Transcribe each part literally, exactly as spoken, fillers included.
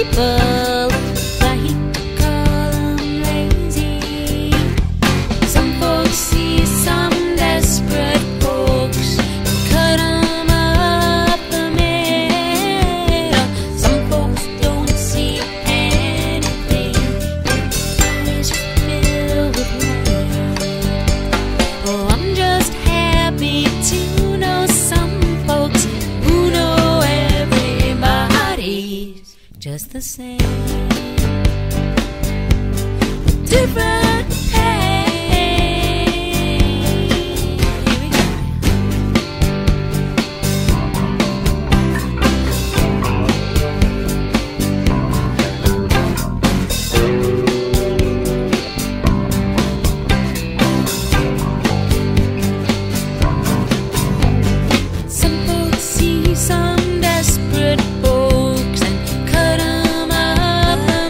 people like to call 'em lazy. Some folks see some desperate folks and cut 'em up the middle. Some folks don't see anything, eyes are filled with light. Oh, I'm just happy to know some folks who know everybody's just the same, different pain. Here we go. Some folks see some desperate folks and cut 'em up the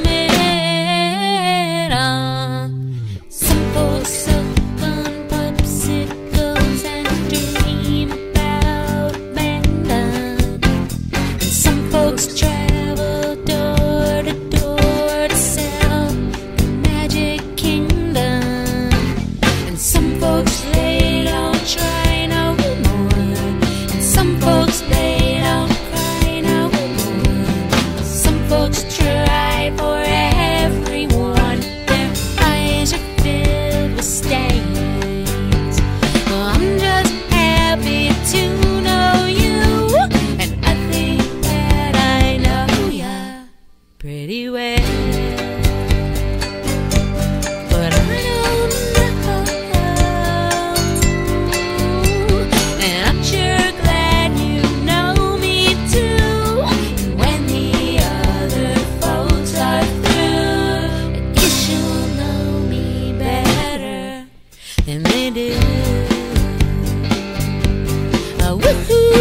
middle. Some folks suck on popsicles and dream about abandon. And some folks travel door to door to sell the magic kingdom. And some folks they don't try no more. And some folks they don't cry no more. Some folks try for everyone. Their eyes are filled with stains. Well, I'm just happy to know you, and I think that I know ya pretty well. But I don't know, and I'm sure glad you know me too. And when the other folks are through, I guess you'll know me better than they do. Uh, woohoo!